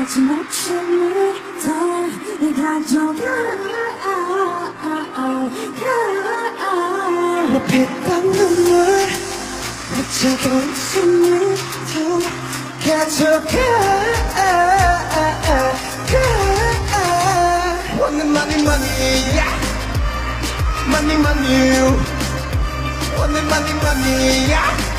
마지막 춤을 더 가져가 내 피땀 눈물 내 차가운 숨을 더 가져가 Want the money money yeah. Money money Want the money money yeah.